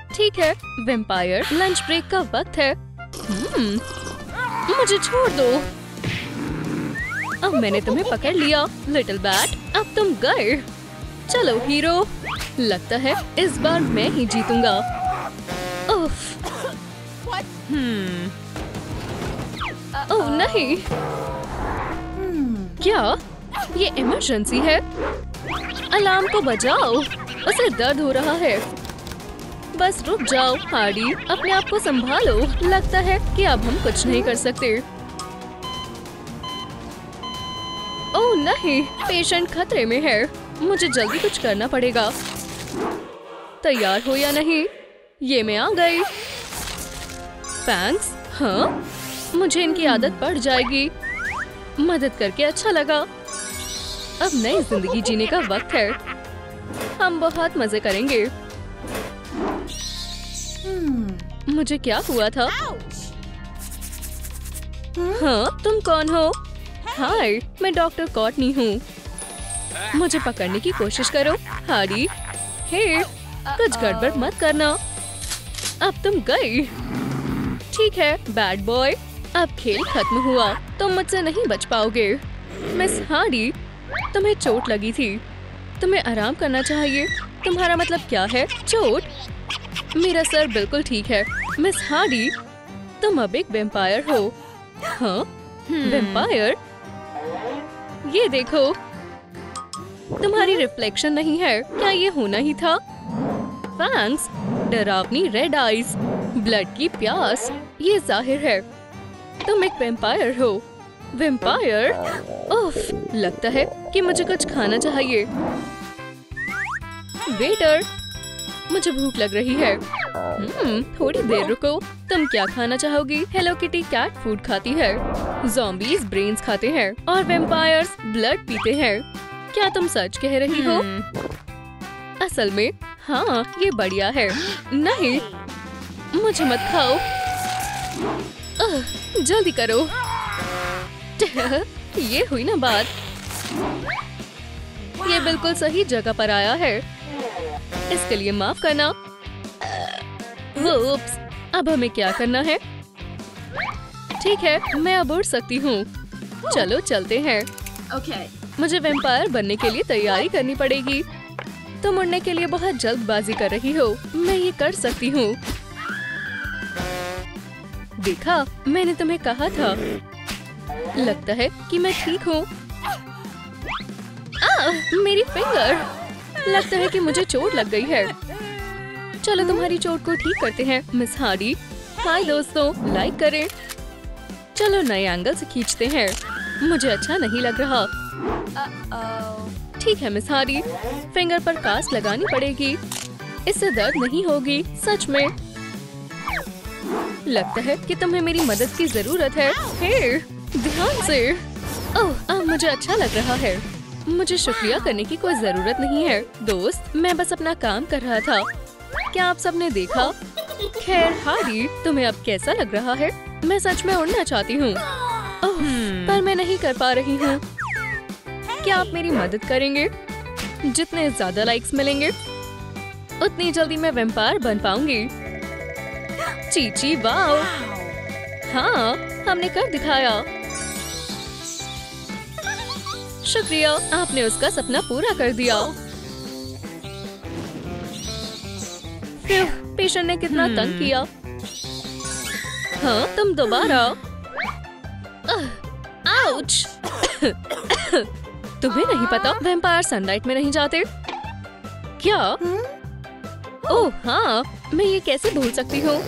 ठीक है, vampire lunch break का वक्त है। मुझे छोड़ दो। अब मैंने तुम्हें पकड़ लिया लिटिल बैट। अब तुम गए। चलो हीरो, लगता है इस बार मैं ही जीतूंगा। उफ। ओह नहीं। क्या ये इमरजेंसी है? अलार्म को बजाओ, उसे दर्द हो रहा है। बस रुक जाओ हार्डी, अपने आप को संभालो। लगता है कि अब हम कुछ नहीं कर सकते। ओह नहीं, पेशेंट खतरे में है। मुझे जल्दी कुछ करना पड़ेगा। तैयार हो या नहीं? ये मैं आ गई। थैंक्स। हाँ, मुझे इनकी आदत पड़ जाएगी। मदद करके अच्छा लगा। अब नई जिंदगी जीने का वक्त है। हम बहुत मजे करेंगे। मुझे क्या हुआ था? हाँ, तुम कौन हो? हाय, मैं डॉक्टर कॉटनी हूँ। मुझे पकड़ने की कोशिश करो हार्डी। हे, कुछ गड़बड़ मत करना। अब तुम गई। ठीक है बैड बॉय, अब खेल खत्म हुआ। तुम मुझसे नहीं बच पाओगे। मिस हार्डी, तुम्हें चोट लगी थी। तुम्हें आराम करना चाहिए। तुम्हारा मतलब क्या है? चोट? मेरा सर बिल्कुल ठीक है। मिस हार्डी, तुम अब एक वैम्पायर हो। हाँ, वैम्पायर? ये देखो, तुम्हारी रिफ्लेक्शन नहीं है। क्या ये होना ही था? थैंक्स। डरावनी रेड आईज, ब्लड की प्यास, ये जाहिर है तुम एक वैम्पायर हो। वैम्पायर? उफ, लगता है कि मुझे कुछ खाना चाहिए। वेटर, मुझे भूख लग रही है। थोड़ी देर रुको। तुम क्या खाना चाहोगी? हेलो किटी कैट फूड खाती है, ज़ॉम्बीज़ ब्रेन्स खाते हैं और वैम्पायर्स ब्लड पीते हैं। क्या तुम सच कह रही हो? असल में हाँ, ये बढ़िया है। नहीं, मुझे मत खाओ। जल्दी करो। ये हुई ना बात। ये बिल्कुल सही जगह पर आया है। इसके लिए माफ करना। उप्स, अब हमें क्या करना है? ठीक है, मैं अब उड़ सकती हूँ। चलो चलते हैं। मुझे वैम्पायर बनने के लिए तैयारी करनी पड़ेगी। तुम उड़ने के लिए बहुत जल्दबाजी कर रही हो। मैं ये कर सकती हूँ। देखा, मैंने तुम्हें कहा था। लगता है कि मैं ठीक हूँ। मेरी फिंगर। लगता है कि मुझे चोट लग गई है। चलो तुम्हारी चोट को ठीक करते हैं मिस हार्डी। हाय दोस्तों, लाइक करें। चलो नए एंगल से खींचते हैं। मुझे अच्छा नहीं लग रहा। ठीक है मिस हार्डी, फिंगर पर कास्ट लगानी पड़ेगी। इससे दर्द नहीं होगी। सच में लगता है कि तुम्हें मेरी मदद की जरूरत है। हे, ध्यान से। ओह, अब मुझे अच्छा लग रहा है। मुझे शुक्रिया करने की कोई जरूरत नहीं है दोस्त, मैं बस अपना काम कर रहा था। क्या आप सबने देखा? खैर हार्डी, तुम्हें अब कैसा लग रहा है? मैं सच में उड़ना चाहती हूँ, पर मैं नहीं कर पा रही हूँ। क्या आप मेरी मदद करेंगे? जितने ज्यादा लाइक्स मिलेंगे उतनी जल्दी मैं वैम्पायर बन पाऊंगी। चीची वाओ! हाँ, हमने कर दिखाया। शुक्रिया, आपने उसका सपना पूरा कर दिया। पेशेंट ने कितना तंग किया। हाँ, तुम दोबारा। आउच! तुम्हें नहीं पता वैम्पायर सनलाइट में नहीं जाते क्या? ओह हाँ, मैं ये कैसे भूल सकती हूँ।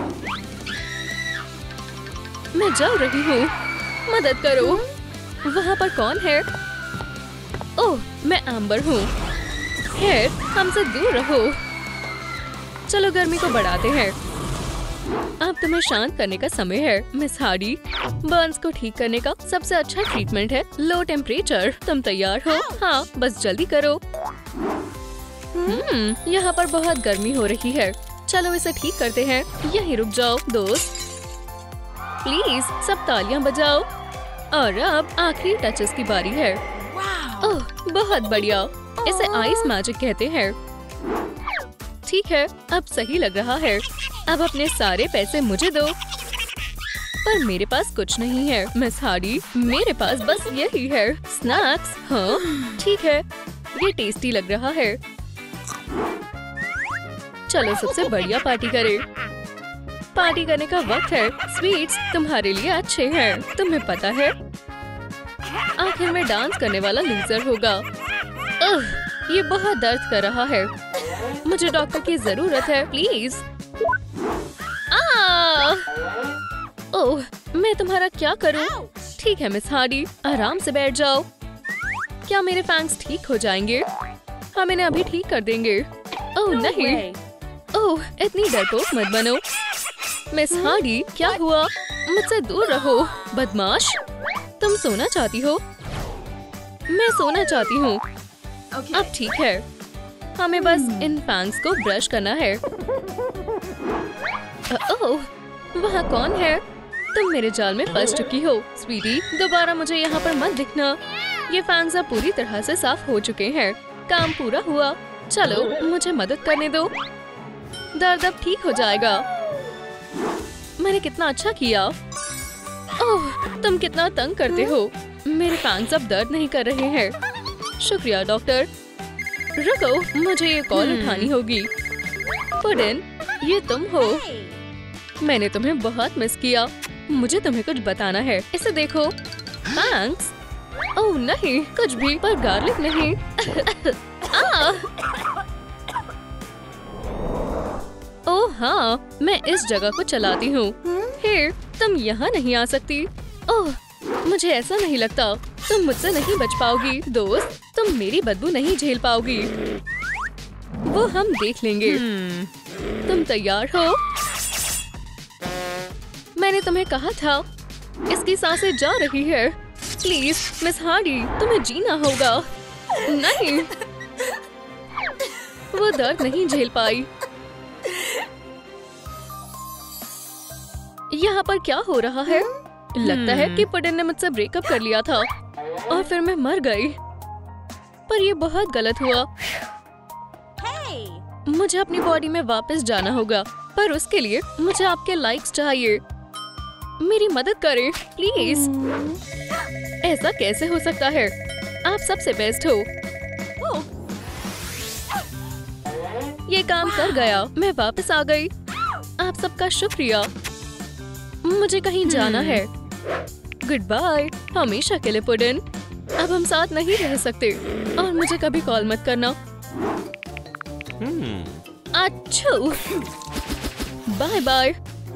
मैं जल रही हूँ, मदद करो। वहाँ पर कौन है? ओह, मैं एम्बर हूँ। खैर, हमसे दूर रहो। चलो गर्मी को बढ़ाते हैं। अब तुम्हें शांत करने का समय है मिस हार्डी। बर्न्स को ठीक करने का सबसे अच्छा ट्रीटमेंट है लो टेम्परेचर। तुम तैयार हो? हाँ, बस जल्दी करो। यहाँ पर बहुत गर्मी हो रही है। चलो इसे ठीक करते हैं। यहीं रुक जाओ दोस्त, प्लीज सब तालियां बजाओ। और अब आखिरी टचेस की बारी है। ओह, बहुत बढ़िया। इसे आइस मैजिक कहते हैं। ठीक है, अब सही लग रहा है। अब अपने सारे पैसे मुझे दो। पर मेरे पास कुछ नहीं है मिस हार्डी, मेरे पास बस यही है, स्नैक्स। हाँ ठीक है, ये टेस्टी लग रहा है। चलो सबसे बढ़िया पार्टी करें। पार्टी करने का वक्त है। स्वीट्स तुम्हारे लिए अच्छे हैं, तुम्हें पता है। आखिर में डांस करने वाला लूजर होगा। ये बहुत दर्द कर रहा है। मुझे डॉक्टर की जरूरत है, प्लीज। ओह, मैं तुम्हारा क्या करूं? ठीक है मिस हार्डी, आराम से बैठ जाओ। क्या मेरे फैंग्स ठीक हो जाएंगे? हम इन्हें अभी ठीक कर देंगे। ओह नहीं, ओह इतनी डरपोक मत बनो। मिस हार्डी क्या हुआ? मुझसे दूर रहो बदमाश। तुम सोना चाहती हो? मैं सोना चाहती हूँ। अब ठीक है, हमें बस इन फैंग्स को ब्रश करना है। ओह, वहाँ कौन है? तुम मेरे जाल में फंस चुकी हो स्वीटी। दोबारा मुझे यहाँ पर मत दिखना। ये फैंग्स अब पूरी तरह से साफ हो चुके हैं। काम पूरा हुआ। चलो मुझे मदद करने दो। दर्द अब ठीक हो जाएगा। मैंने कितना अच्छा किया। ओह, तुम कितना तंग करते हो। मेरे फैंग्स अब दर्द नहीं कर रहे हैं। शुक्रिया डॉक्टर। रुको, मुझे ये कॉल उठानी होगी। पुडिन, ये तुम हो। मैंने तुम्हें बहुत मिस किया। मुझे तुम्हें कुछ बताना है। इसे देखो। थैंक्स। ओह नहीं, कुछ भी, पर गार्लिक नहीं। ओह हाँ, मैं इस जगह को चलाती हूँ। हे, तुम यहाँ नहीं आ सकती। ओह, मुझे ऐसा नहीं लगता। तुम मुझसे नहीं बच पाओगी दोस्त। तुम मेरी बदबू नहीं झेल पाओगी। वो हम देख लेंगे। तुम तैयार हो? मैंने तुम्हें कहा था, इसकी सांसें जा रही है। प्लीज मिस हार्डी, तुम्हें जीना होगा। नहीं, वो दर्द नहीं झेल पाई। यहाँ पर क्या हो रहा है? लगता है कि पुडिन ने मुझसे ब्रेकअप कर लिया था और फिर मैं मर गई। पर ये बहुत गलत हुआ। मुझे अपनी बॉडी में वापस जाना होगा, पर उसके लिए मुझे आपके लाइक्स चाहिए। मेरी मदद करें प्लीज। ऐसा कैसे हो सकता है? आप सबसे बेस्ट हो। ये काम कर गया। मैं वापस आ गई। आप सबका शुक्रिया। मुझे कहीं जाना है। गुड बाय हमेशा के लिए पुडिन। अब हम साथ नहीं रह सकते और मुझे कभी कॉल मत करना। अच्छू, बाय बाय।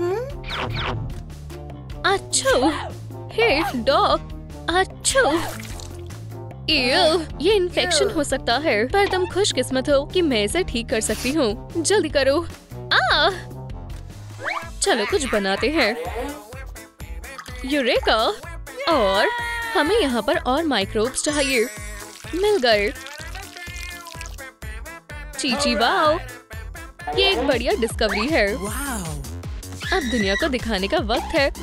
अच्छू, हे डॉग, अच्छू। ये इन्फेक्शन हो सकता है, पर तुम खुशकिस्मत हो कि मैं इसे ठीक कर सकती हूँ। जल्दी करो। चलो कुछ बनाते हैं। यूरेका, और हमें यहाँ पर और माइक्रोब्स चाहिए। मिल गए। चीची वाओ, ये एक बढ़िया डिस्कवरी है। अब दुनिया को दिखाने का वक्त है।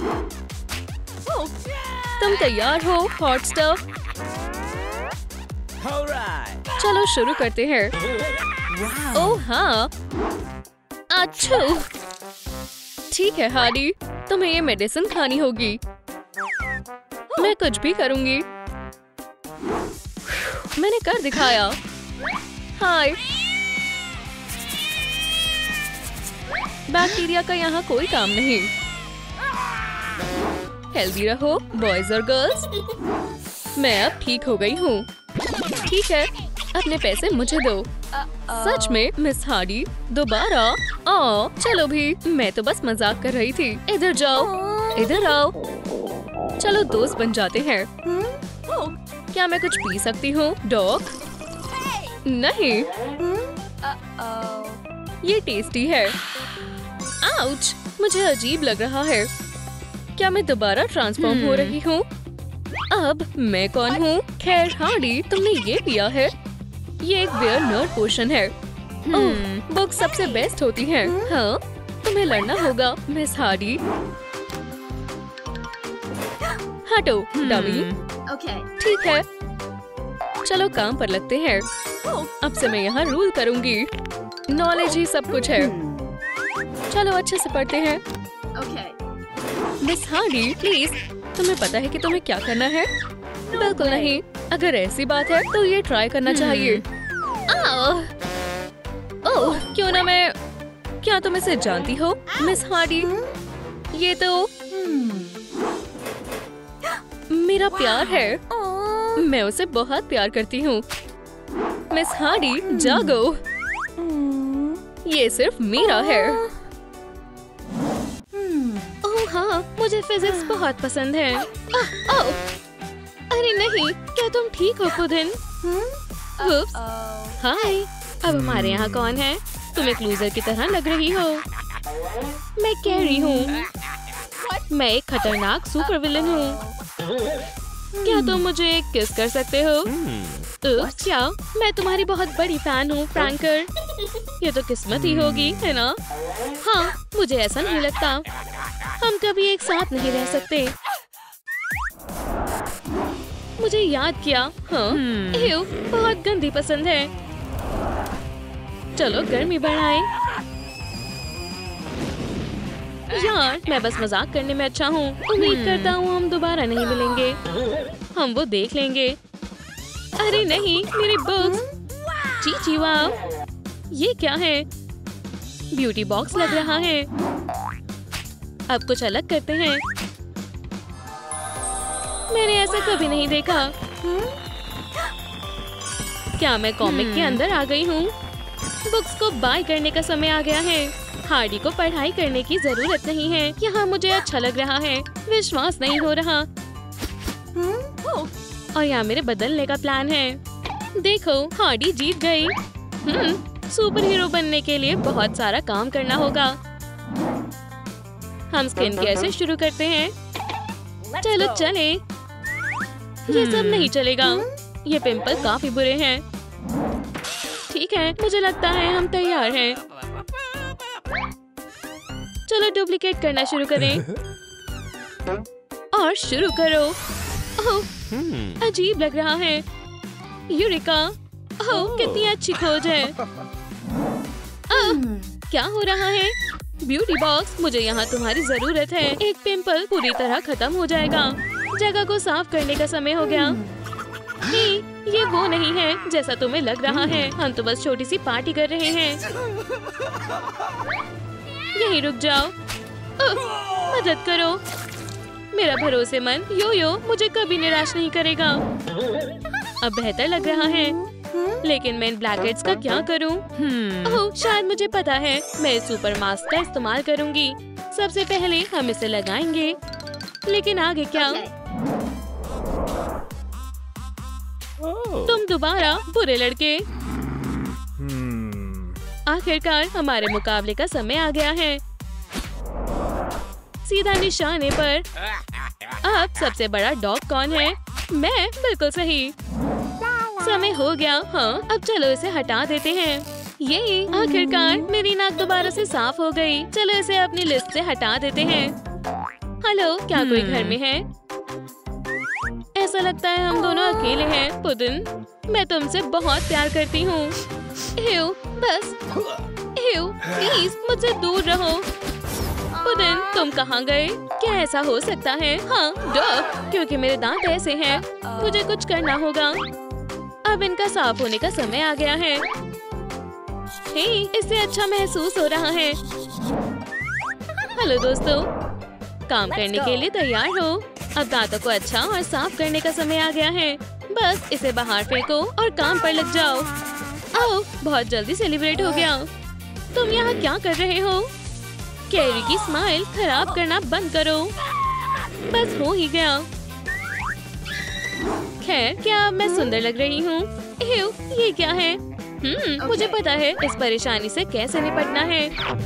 तुम तैयार हो हॉट स्टफ? चलो शुरू करते हैं। ओह हाँ, अच्छू। ठीक है हार्डी, तुम्हें ये मेडिसिन खानी होगी। मैं कुछ भी करूंगी। मैंने कर दिखाया। हाय। बैक्टीरिया का यहाँ कोई काम नहीं। हेल्दी रहो बॉयज और गर्ल्स। मैं अब ठीक हो गई हूँ। ठीक है, अपने पैसे मुझे दो। सच में मिस हार्डी, दोबारा? चलो भी, मैं तो बस मजाक कर रही थी। इधर जाओ, इधर आओ। चलो दोस्त बन जाते हैं। क्या मैं कुछ पी सकती हूँ डॉग? नहीं। ये टेस्टी है। आउच, मुझे अजीब लग रहा है। क्या मैं दोबारा ट्रांसफॉर्म हो रही हूँ? अब मैं कौन हूँ? खैर हार्डी, तुमने ये पिया है। ये एक बेयर नर्ड पोशन है। ओह, बुक सबसे बेस्ट होती है। हाँ, तुम्हें लड़ना होगा मिस हार्डी। हटो डमी। ठीक है, चलो काम पर लगते हैं। अब से मैं यहाँ रूल करूँगी। नॉलेज ही सब कुछ है। चलो अच्छे से पढ़ते हैं। मिस हार्डी प्लीज, तुम्हें पता है कि तुम्हें क्या करना है? बिल्कुल नहीं। अगर ऐसी बात है तो ये ट्राई करना चाहिए। ओह, क्यों ना मैं। क्या तुम इसे जानती हो मिस हार्डी? ये तो मेरा प्यार है। मैं उसे बहुत प्यार करती हूँ। मिस हार्डी जागो, ये सिर्फ मेरा है। ओह हाँ, मुझे फिजिक्स बहुत पसंद है। ओह, अरे नहीं, क्या तुम ठीक हो पुदिन? हाय, अब हमारे यहाँ कौन है? तुम एक लूजर की तरह लग रही हो। मैं कैरी हूँ। मैं एक खतरनाक सुपर विलन हूँ। क्या तुम मुझे किस कर सकते हो? क्या? मैं तुम्हारी बहुत बड़ी फैन हूँ फ्रैंकर। ये तो किस्मत ही होगी, है ना? हाँ, मुझे ऐसा नहीं लगता। हम कभी एक साथ नहीं रह सकते। मुझे याद किया। हाँ, बहुत गंदी पसंद है। चलो गर्मी बढ़ाएं। यार, मैं बस मजाक करने में अच्छा हूँ। उम्मीद करता हूँ हम दोबारा नहीं मिलेंगे। हम वो देख लेंगे। अरे नहीं, मेरी बुक्स। चीची वाह, ये क्या है? ब्यूटी बॉक्स लग रहा है। अब कुछ अलग करते हैं। मैंने ऐसा कभी नहीं देखा। क्या मैं कॉमिक के अंदर आ गई हूँ? बुक्स को बाय करने का समय आ गया है। हार्डी को पढ़ाई करने की जरूरत नहीं है। यहाँ मुझे अच्छा लग रहा है। विश्वास नहीं हो रहा। और यहाँ मेरे बदलने का प्लान है। देखो, हार्डी जीत गई। सुपर हीरो बनने के लिए बहुत सारा काम करना होगा। हम स्किन केयर से शुरू करते हैं। चलो चले। ये सब नहीं चलेगा। ये पिंपल काफी बुरे हैं। ठीक है, मुझे लगता है हम तैयार हैं। चलो डुप्लीकेट करना शुरू करें। और शुरू करो। ओह, अजीब लग रहा है। यूरिका, ओह, कितनी अच्छी खोज है। क्या हो रहा है? ब्यूटी बॉक्स, मुझे यहाँ तुम्हारी जरूरत है। एक पिंपल पूरी तरह खत्म हो जाएगा। जगह को साफ करने का समय हो गया। नहीं, ये वो नहीं है जैसा तुम्हें लग रहा है। हम तो बस छोटी सी पार्टी कर रहे हैं। यहीं रुक जाओ। मदद करो। मेरा भरोसेमंद यो-यो मुझे कभी निराश नहीं करेगा। अब बेहतर लग रहा है, लेकिन मैं इन ब्लैकहेड्स का क्या करूं? ओह, शायद मुझे पता है। मैं इस सुपर मास्क का इस्तेमाल करूंगी। सबसे पहले हम इसे लगाएंगे, लेकिन आगे क्या? तुम दोबारा बुरे लड़के। आखिरकार हमारे मुकाबले का समय आ गया है। सीधा निशाने पर। अब सबसे बड़ा डॉग कौन है? मैं, बिल्कुल सही। समय हो गया। हाँ, अब चलो इसे हटा देते हैं। ये आखिरकार मेरी नाक दोबारा से साफ हो गई। चलो इसे अपनी लिस्ट से हटा देते हैं। हेलो, क्या कोई घर में है? ऐसा लगता है हम दोनों अकेले हैं। पुदिन, मैं तुमसे बहुत प्यार करती हूँ। बस प्लीज मुझसे दूर रहो। पुदिन, तुम कहाँ गए? क्या ऐसा हो सकता है? हाँ, क्योंकि मेरे दांत ऐसे हैं। मुझे कुछ करना होगा। अब इनका साफ होने का समय आ गया है। हे, इससे अच्छा महसूस हो रहा है। हेलो दोस्तों, काम करने के लिए तैयार हो? अब दांतों को अच्छा और साफ करने का समय आ गया है। बस इसे बाहर फेंको और काम पर लग जाओ। आओ, बहुत जल्दी सेलिब्रेट हो गया। तुम यहाँ क्या कर रहे हो? कैरी की स्माइल खराब करना बंद करो। बस हो ही गया। खैर, क्या मैं सुंदर लग रही हूँ? ये क्या है? मुझे पता है इस परेशानी से कैसे निपटना है।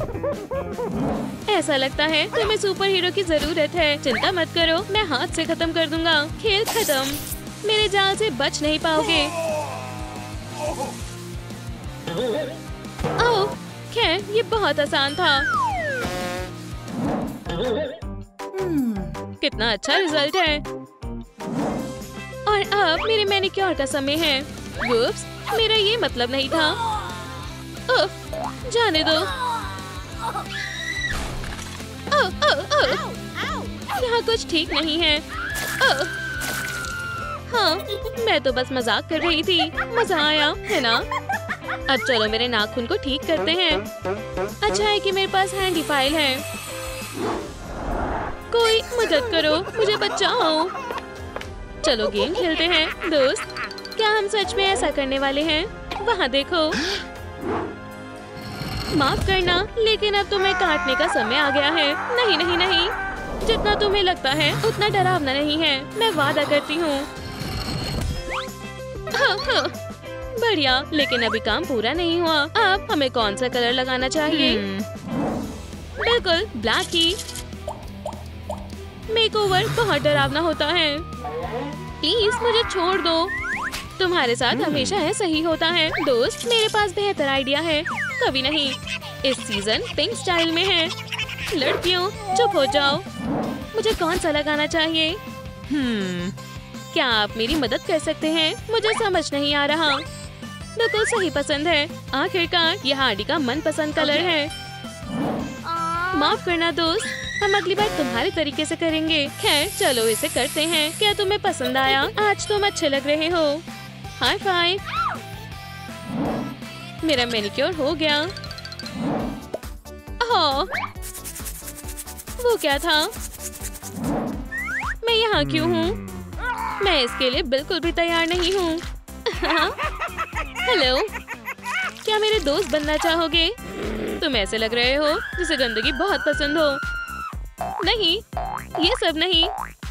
ऐसा लगता है तुम्हें सुपर हीरो की जरूरत है। चिंता मत करो, मैं हाथ से खत्म कर दूंगा। खेल खत्म। मेरे जाल से बच नहीं पाओगे। ओह, खैर ये बहुत आसान था। कितना अच्छा रिजल्ट है। और अब मेरे मैनिक्योर का समय है। वुप्स, मेरा ये मतलब नहीं था। जाने दो। यहाँ कुछ ठीक नहीं है। हाँ, मैं तो बस मजाक कर रही थी। मजा आया है ना? अब चलो मेरे नाखून को ठीक करते हैं। अच्छा है कि मेरे पास हैंडी फाइल है। कोई मदद करो, मुझे बचाओ। चलो गेम खेलते हैं दोस्त। क्या हम सच में ऐसा करने वाले हैं? वहाँ देखो। माफ करना, लेकिन अब तुम्हें काटने का समय आ गया है। नहीं नहीं नहीं, जितना तुम्हें लगता है उतना डरावना नहीं है, मैं वादा करती हूँ। बढ़िया, लेकिन अभी काम पूरा नहीं हुआ। अब हमें कौन सा कलर लगाना चाहिए? बिल्कुल ब्लैक ही। मेकओवर बहुत डरावना होता है। प्लीज मुझे छोड़ दो। तुम्हारे साथ हमेशा ऐसा ही होता है दोस्त। मेरे पास बेहतर आइडिया है। कभी नहीं, इस सीजन पिंक स्टाइल में है। लड़कियों चुप हो जाओ। मुझे कौन सा लगाना चाहिए? क्या आप मेरी मदद कर सकते हैं? मुझे समझ नहीं आ रहा। बिल्कुल सही पसंद है। आखिरकार यह हार्डी का मनपसंद कलर है। माफ करना दोस्त, हम अगली बार तुम्हारे तरीके से करेंगे। खैर चलो इसे करते हैं। क्या तुम्हें पसंद आया? आज तुम अच्छे लग रहे हो। High five. मेरा मैनिक्योर हो गया। ओह, वो क्या था? मैं यहाँ क्यों हूँ? मैं इसके लिए बिल्कुल भी तैयार नहीं हूँ। हेलो, क्या मेरे दोस्त बनना चाहोगे? तुम ऐसे लग रहे हो जिसे गंदगी बहुत पसंद हो। नहीं, ये सब नहीं।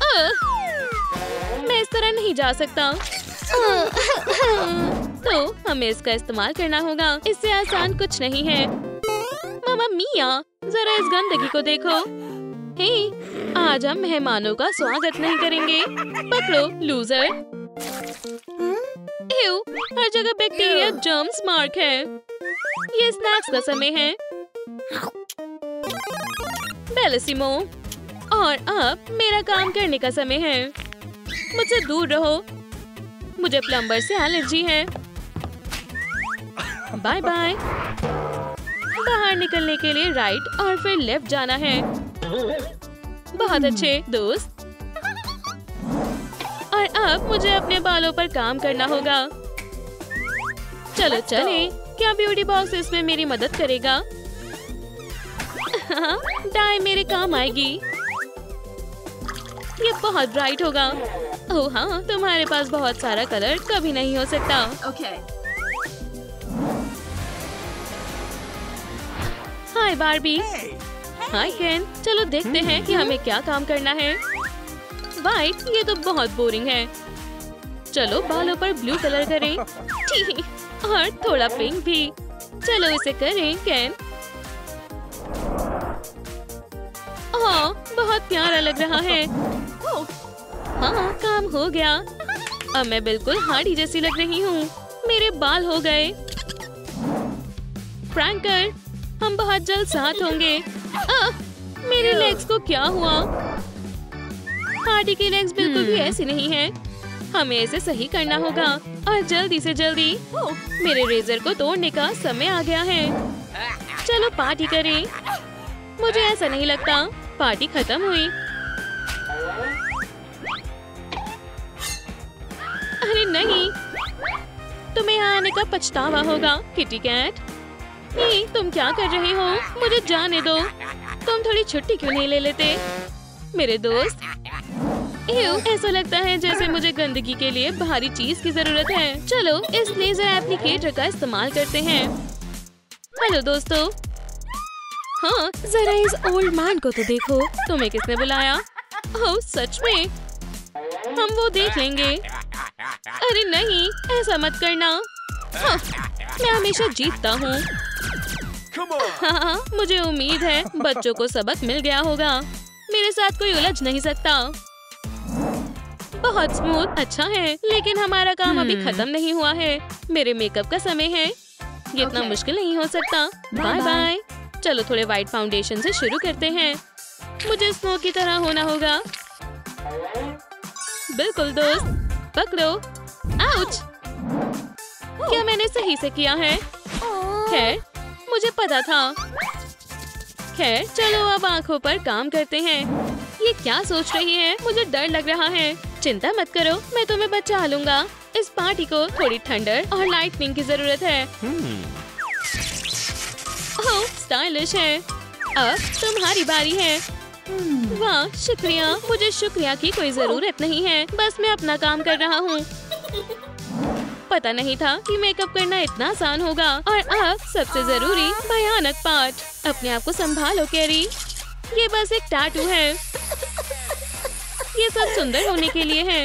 मैं इस तरह नहीं जा सकता। तो हमें इसका इस्तेमाल करना होगा। इससे आसान कुछ नहीं है। मामा मिया, जरा इस गंदगी को देखो। हे, आज हम मेहमानों का स्वागत नहीं करेंगे। पकड़ो लूजर। एव, हर जगह बैक्टीरिया जर्म्स मार्क है। ये स्नैक्स का समय है। बेलिसिमो, और अब मेरा काम करने का समय है। मुझसे दूर रहो, मुझे प्लम्बर से एलर्जी है। Bye bye. बाहर निकलने के लिए राइट और फिर लेफ्ट जाना है। बहुत अच्छे दोस्त। और अब मुझे अपने बालों पर काम करना होगा। चलो चलें। क्या ब्यूटी बॉक्स इसमें मेरी मदद करेगा? डाई मेरे काम आएगी। ये बहुत ब्राइट होगा। ओह हाँ, तुम्हारे पास बहुत सारा कलर कभी नहीं हो सकता। Hi Barbie. Hi Ken. चलो देखते हैं कि हमें क्या काम करना है। वाइट, ये तो बहुत बोरिंग है। चलो बालों पर ब्लू कलर करें। और थोड़ा पिंक भी। चलो इसे करें केन। हाँ, बहुत प्यारा लग रहा है। हाँ, काम हो गया। अब मैं बिल्कुल हार्डी जैसी लग रही हूँ। मेरे बाल हो गए। फ्रैंकर, हम बहुत जल्द साथ होंगे। मेरे लेग्स को क्या हुआ? हार्डी की लेग्स बिल्कुल भी ऐसी नहीं है। हमें इसे सही करना होगा और जल्दी से जल्दी। मेरे रेजर को तोड़ने का समय आ गया है। चलो पार्टी करें। मुझे ऐसा नहीं लगता पार्टी खत्म हुई। अरे नहीं, तुम्हें यहाँ आने का पछतावा होगा किटी कैट। नहीं, तुम क्या कर रहे हो? मुझे जाने दो। तुम थोड़ी छुट्टी क्यों नहीं ले लेते मेरे दोस्त? ऐसा लगता है जैसे मुझे गंदगी के लिए भारी चीज की जरूरत है। चलो इस लेजर एप्लीकेटर का इस्तेमाल करते हैं। हेलो दोस्तों। हाँ, जरा इस ओल्ड मैन को तो देखो। तुम्हें किसने बुलाया? ओह सच में? हम वो देख लेंगे। अरे नहीं, ऐसा मत करना। हाँ, मैं हमेशा जीतता हूँ। हाँ, मुझे उम्मीद है बच्चों को सबक मिल गया होगा। मेरे साथ कोई उलझ नहीं सकता। बहुत स्मूथ, अच्छा है, लेकिन हमारा काम अभी खत्म नहीं हुआ है। मेरे मेकअप का समय है। ये इतना मुश्किल नहीं हो सकता। Bye bye. चलो थोड़े व्हाइट फाउंडेशन से शुरू करते हैं। मुझे स्नो की तरह होना होगा। बिल्कुल दोस्त, पकड़ो। आउच! क्या मैंने सही से किया है? खैर, मुझे पता था। खैर चलो अब आंखों पर काम करते हैं। ये क्या सोच रही है? मुझे डर लग रहा है। चिंता मत करो, मैं तुम्हें बचा लूंगा। इस पार्टी को थोड़ी थंडर और लाइटनिंग की जरूरत है। ओह, स्टाइलिश है। अब तुम्हारी बारी है। वाह, शुक्रिया। मुझे शुक्रिया की कोई जरूरत नहीं है, बस मैं अपना काम कर रहा हूँ। पता नहीं था कि मेकअप करना इतना आसान होगा। और अब सबसे जरूरी भयानक पार्ट, अपने आप को संभालो कैरी। ये बस एक टैटू है। ये सब सुंदर होने के लिए है।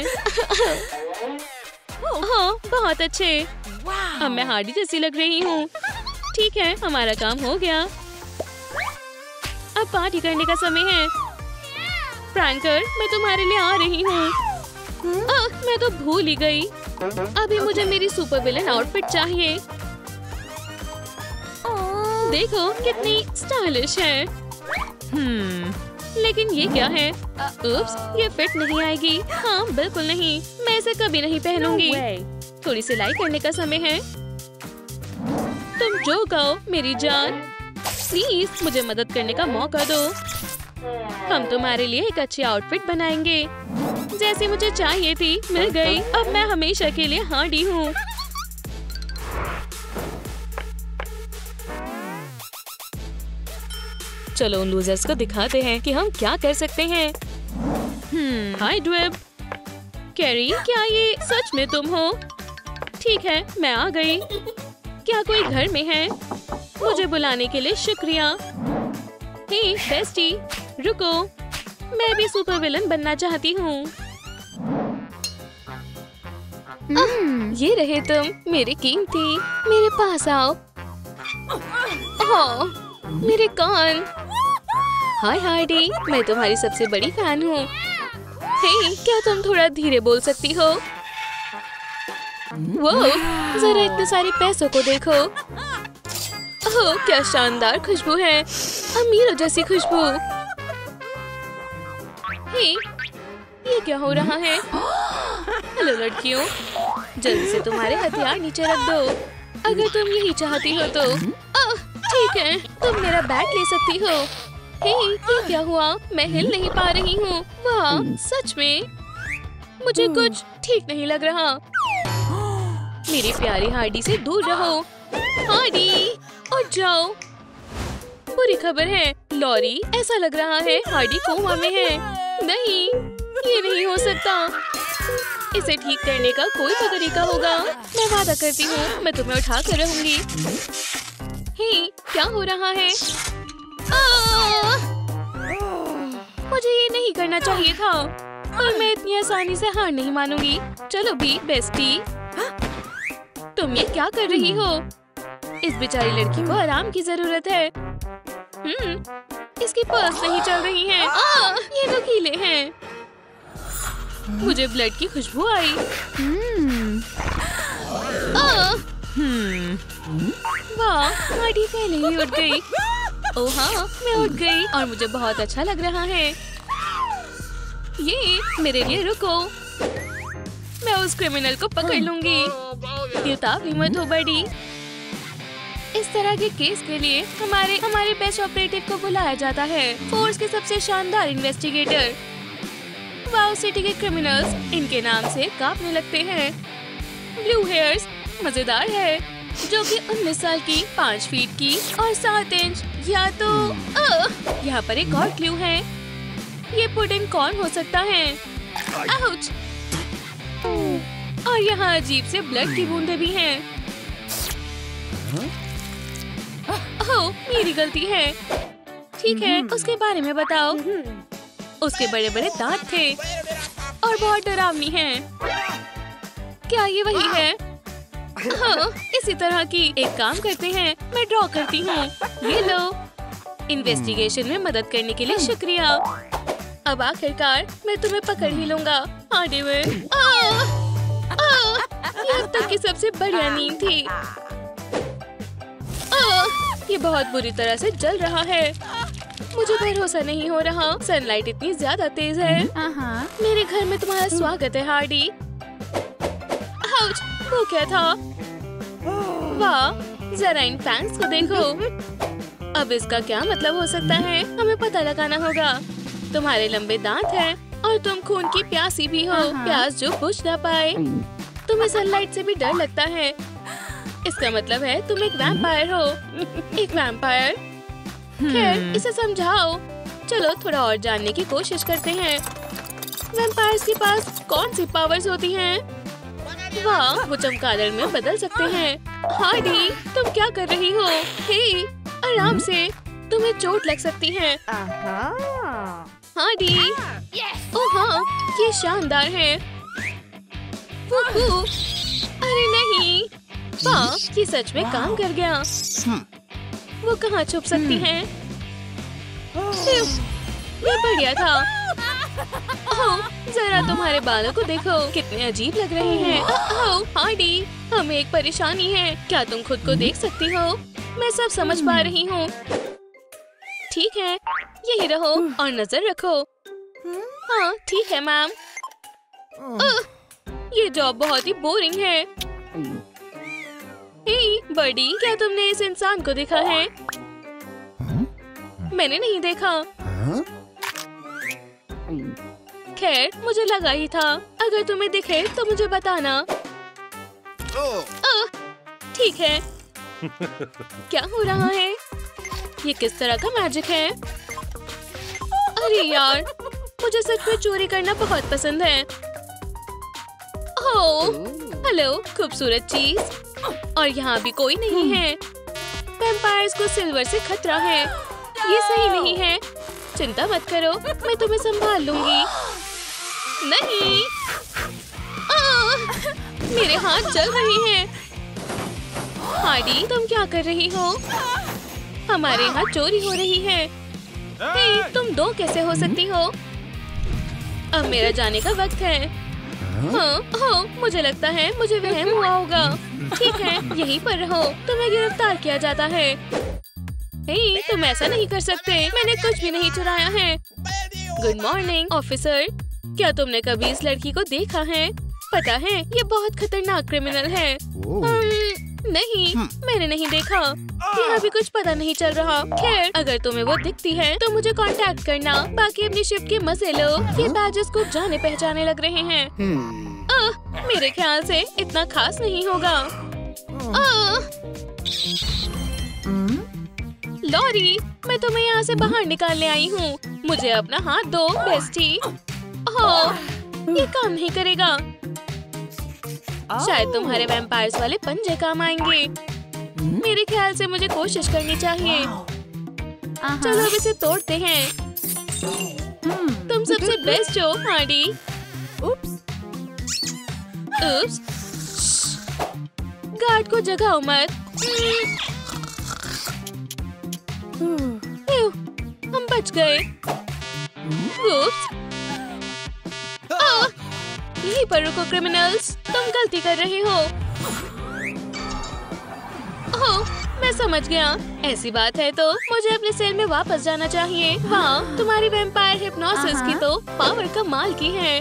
हाँ, बहुत अच्छे। अब मैं हार्डी जैसी लग रही हूँ। ठीक है, हमारा काम हो गया। अब पार्टी करने का समय है। फ्रैंकर, मैं तुम्हारे लिए आ रही हूँ। मैं तो भूल ही गई। अभी मुझे मेरी सुपर विलेन आउटफिट चाहिए। देखो कितनी स्टाइलिश है। लेकिन ये क्या है? उप्स, ये फिट नहीं आएगी। हाँ, बिल्कुल नहीं। मैं इसे कभी नहीं पहनूंगी। थोड़ी सिलाई करने का समय है। तुम जो कहो मेरी जान। प्लीज मुझे मदद करने का मौका दो। हम तुम्हारे लिए एक अच्छी आउटफिट बनाएंगे। जैसे मुझे चाहिए थी, मिल गई। अब मैं हमेशा के लिए हार्डी हूँ। चलो उन लूजर्स को दिखाते हैं कि हम क्या कर सकते हैं। हाय ड्वेब। कैरी, क्या ये सच में तुम हो? ठीक है, मैं आ गई। क्या कोई घर में है? मुझे बुलाने के लिए शुक्रिया। हे बेस्टी, रुको। मैं भी सुपर विलन बनना चाहती हूँ। ये रहे तुम, मेरे कीमती। मेरे पास आओ। ओह, मेरे कान। हाय हार्डी, मैं तुम्हारी सबसे बड़ी फैन हूँ। हे, क्या तुम थोड़ा धीरे बोल सकती हो? वो जरा इतने सारे पैसों को देखो। ओह, क्या शानदार खुशबू है। अमीरों जैसी खुशबू। हे, ये क्या हो रहा है? हेलो लड़कियों, जल्दी से तुम्हारे हथियार नीचे रख दो, अगर तुम यही चाहती हो तो। ठीक है, तुम मेरा बैट ले सकती हो। हे, ये क्या हुआ? मैं हिल नहीं पा रही हूँ। वाह, सच में मुझे कुछ ठीक नहीं लग रहा। मेरी प्यारी हार्डी से दूर रहो। हार्डी, उठ जाओ। बुरी खबर है लॉरी, ऐसा लग रहा है हार्डी कोमा में है। नहीं, ये नहीं हो सकता। इसे ठीक करने का कोई तो तरीका होगा। मैं वादा करती हूँ, मैं तुम्हें उठा कर रहूंगी। हे, क्या हो रहा है? मुझे ये नहीं करना चाहिए था, पर मैं इतनी आसानी से हार नहीं मानूंगी। चलो भी बेस्टी। तुम ये क्या कर रही हो? इस बेचारी लड़की को आराम की जरूरत है। इसकी पल्स नहीं चल रही है। ये नुकीले हैं। मुझे ब्लड की खुशबू आई। वाह, हार्डी पहले ही उठ गई। ओह हाँ, मैं उठ गई और मुझे बहुत अच्छा लग रहा है। ये मेरे लिए रुको, मैं उस क्रिमिनल को पकड़ लूंगी। उतावली मत हो बड़ी। इस तरह के केस के लिए हमारे बेस्ट ऑपरेटिव को बुलाया जाता है, फोर्स के सबसे शानदार इन्वेस्टिगेटर। वाओ सिटी के क्रिमिनल्स इनके नाम से कांपने लगते हैं। ब्लू हेयर्स मजेदार है, जो कि 19 साल की, 5 फीट की और 7 इंच। या तो यहाँ पर एक और क्लू है। ये पुडिंग कौन हो सकता है? आउच! और यहाँ अजीब से ब्लड की बूंदें भी हैं। ओह, मेरी गलती है। ठीक है, उसके बारे में बताओ। उसके बड़े बड़े दांत थे और बहुत डरावनी है। क्या ये वही है? हाँ, इसी तरह की। एक काम करते हैं, मैं ड्रॉ करती हूँ। ये लो। इन्वेस्टिगेशन में मदद करने के लिए शुक्रिया। अब आखिरकार मैं तुम्हें पकड़ ही लूंगा। Hardy way. ये अब तक की सबसे बढ़िया नींद थी। ये बहुत बुरी तरह से जल रहा है। मुझे भरोसा नहीं हो रहा, सनलाइट इतनी ज्यादा तेज है। मेरे घर में तुम्हारा स्वागत है हार्डी। आउच! वो क्या था? वाह, जरा इन फैंस को देखो। अब इसका क्या मतलब हो सकता है, हमें पता लगाना होगा। तुम्हारे लंबे दांत हैं और तुम खून की प्यासी भी हो, प्यास जो बुझ ना पाए। तुम्हें सनलाइट से भी डर लगता है, इसका मतलब है तुम एक वैम्पायर हो। एक वैम्पायर? खैर, इसे समझाओ। चलो थोड़ा और जानने की कोशिश करते हैं। वैम्पायर्स के पास कौन सी पावर्स होती हैं? वाह, वो चमगादड़ में बदल सकते हैं। हार्डी, तुम क्या कर रही हो? हे, आराम से, तुम्हें चोट लग सकती है। हार्डी, ओह हाँ, ये शानदार है। अरे नहीं, वाह, ये सच में काम कर गया। वो कहाँ छुप सकती हैं? ये बढ़िया था। ओह, जरा तुम्हारे बालों को देखो, कितने अजीब लग रहे हैं। ओह, हार्डी, हमें एक परेशानी है। क्या तुम खुद को देख सकती हो? मैं सब समझ पा रही हूँ। ठीक है, यही रहो और नजर रखो। हाँ, ठीक है मैम। ये जॉब बहुत ही बोरिंग है। हे बर्डी, क्या तुमने इस इंसान को देखा है? मैंने नहीं देखा। खैर, मुझे लगा ही था। अगर तुम्हें दिखे तो मुझे बताना। ठीक है। क्या हो रहा है? ये किस तरह का मैजिक है? अरे यार, मुझे सच में चोरी करना बहुत पसंद है। ओह, हेलो खूबसूरत चीज। और यहाँ भी कोई नहीं है। वैम्पायर्स को सिल्वर से खतरा है। ये सही नहीं है। चिंता मत करो, मैं तुम्हें संभाल लूंगी। नहीं, मेरे हाथ जल रहे हैं। हार्डी, तुम क्या कर रही हो? हमारे यहाँ चोरी हो रही है। हे, तुम दो कैसे हो सकती हो? अब मेरा जाने का वक्त है। हाँ, मुझे लगता है मुझे वहम हुआ होगा। ठीक है, यहीं पर रहो, तुम्हें गिरफ्तार किया जाता है। हे, तुम ऐसा नहीं कर सकते, मैंने कुछ भी नहीं चुराया है। गुड मॉर्निंग ऑफिसर, क्या तुमने कभी इस लड़की को देखा है? पता है, ये बहुत खतरनाक क्रिमिनल है। नहीं, मैंने नहीं देखा। यहाँ भी कुछ पता नहीं चल रहा। खैर, अगर तुम्हें वो दिखती है तो मुझे कांटेक्ट करना। बाकी अपनी शिफ्ट के मजे लो। ये बैजेस को जाने पहचाने लग रहे हैं। मेरे ख्याल से इतना खास नहीं होगा। लॉरी, मैं तुम्हें यहाँ से बाहर निकालने आई हूँ। मुझे अपना हाथ दो बेस्टी। ये काम नहीं करेगा। शायद तुम्हारे वैम्पायर्स वाले पंजे काम आएंगे। मेरे ख्याल से मुझे कोशिश करनी चाहिए। चलो अब इसे तोड़ते हैं। तुम सबसे बेस्ट हो हार्डी। उप्स। गार्ड को जगाओ मत। हम बच गए। यहीं पर रुको क्रिमिनल्स, तुम गलती कर रहे हो। ओह, मैं समझ गया। ऐसी बात है तो मुझे अपने सेल में वापस जाना चाहिए। वाह, तुम्हारी वैम्पायर हिप्नोसिस की तो पावर कमाल की है।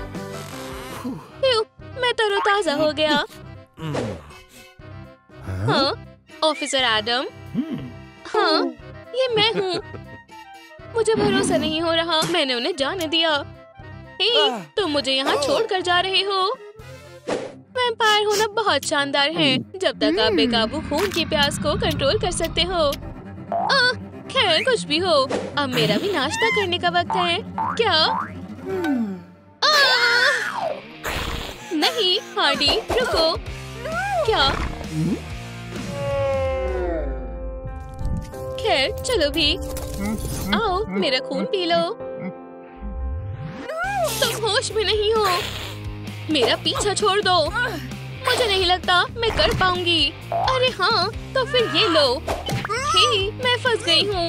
मैं तरोताजा हो गया। हाँ, ऑफिसर एडम। हाँ, ये मैं हूँ। मुझे भरोसा नहीं हो रहा, मैंने उन्हें जाने दिया। हे, तुम मुझे यहाँ छोड़कर जा रहे हो? वैम्पायर होना बहुत शानदार है, जब तक आप बेकाबू खून की प्यास को कंट्रोल कर सकते हो। खैर, कुछ भी हो, अब मेरा भी नाश्ता करने का वक्त है। क्या? नहीं हार्डी, रुको। क्या? खैर, चलो भी। आओ, मेरा खून पी लो। तुम होश में नहीं हो। मेरा पीछा छोड़ दो। मुझे नहीं लगता मैं कर पाऊंगी। अरे हाँ, तो फिर ये लो। हे, मैं फंस गई हूँ।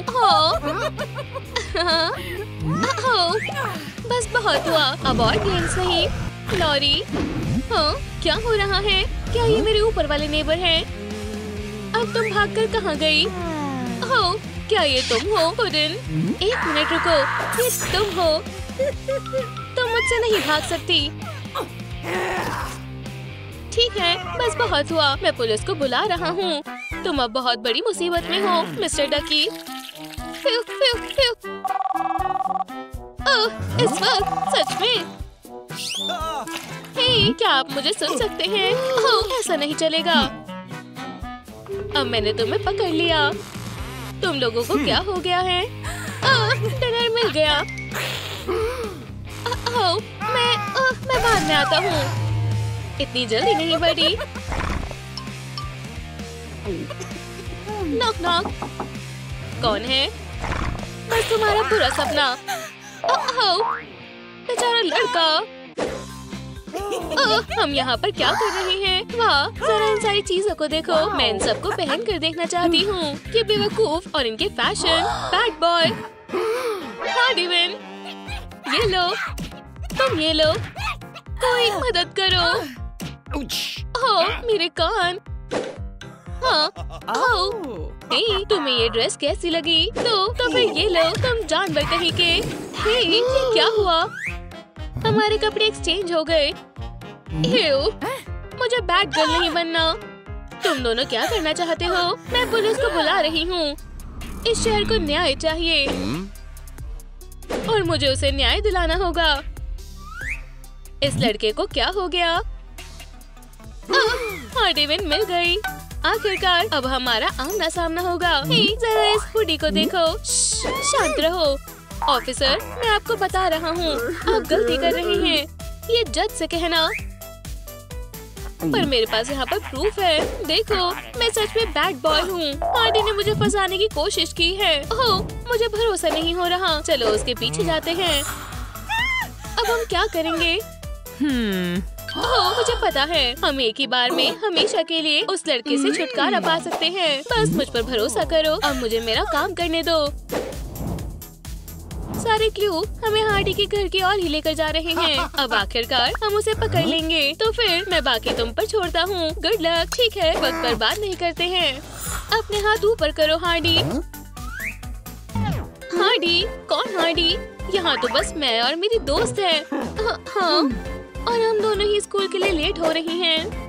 बस बहुत हुआ, अब और गेम्स नहीं। लॉरी, हाँ, क्या हो रहा है? क्या ये मेरे ऊपर वाले नेबर हैं? अब तुम भागकर कहाँ गई? हो, क्या ये तुम हो पुडिन? एक मिनट रुको, ये तुम हो। तुम मुझसे नहीं भाग सकती। ठीक है, बस बहुत हुआ, मैं पुलिस को बुला रहा हूँ। तुम अब बहुत बड़ी मुसीबत में हो mister Ducky. Phew, phew, phew. Oh, इस वक्त सच में। हे, क्या आप मुझे सुन सकते हैं? ओह, ऐसा नहीं चलेगा। अब मैंने तुम्हें पकड़ लिया। तुम लोगों को क्या हो गया है? डिनर मिल गया। मैं बाद में आता हूँ। इतनी जल्दी नहीं बड़ी। Knock knock. कौन है? बस तुम्हारा बुरा सपना। बेचारा लड़का। हम यहाँ पर क्या कर रहे हैं? वाह, जरा इन सारी चीजों को देखो। मैं इन सबको पहन कर देखना चाहती हूँ। ये बेवकूफ और इनके फैशन। Bad boy. हाँ डिविन, ये लो, तुम ये लो। कोई मदद करो। ओह, मेरे कान। हाँ, हे, तुम्हें ये ड्रेस कैसी लगी? तो फिर ये लो, तुम जानवर कहीं के। हे, ये क्या हुआ? हमारे कपड़े एक्सचेंज हो गए। मुझे बैड गर्ल नहीं बनना। तुम दोनों क्या करना चाहते हो? मैं पुलिस को बुला रही हूँ। इस शहर को न्याय चाहिए और मुझे उसे न्याय दिलाना होगा। इस लड़के को क्या हो गया? हाँ, डिविन मिल गई। आखिरकार अब हमारा आमना सामना होगा। जरा इस हुडी को देखो। शांत रहो। ऑफिसर, मैं आपको बता रहा हूँ, आप गलती कर रहे हैं। ये जज से कहना। पर मेरे पास यहाँ पर प्रूफ है। देखो, मैं सच में बैड बॉय हूँ। हार्डी ने मुझे फंसाने की कोशिश की है। ओह, मुझे भरोसा नहीं हो रहा। चलो उसके पीछे जाते हैं। अब हम क्या करेंगे? ओह, मुझे पता है। हम एक ही बार में हमेशा के लिए उस लड़के से छुटकारा पा सकते हैं। बस मुझ पर भरोसा करो। अब मुझे मेरा काम करने दो। सारे क्लू हमें हार्डी के घर की ओर ही लेकर जा रहे हैं। अब आखिरकार हम उसे पकड़ लेंगे। तो फिर मैं बाकी तुम पर छोड़ता हूँ। Good luck. ठीक है, वक्त बर्बाद नहीं करते हैं। अपने हाथ ऊपर करो हार्डी। हार्डी? कौन हार्डी? यहाँ तो बस मैं और मेरी दोस्त है। हाँ, और हम दोनों ही स्कूल के लिए लेट हो रही हैं।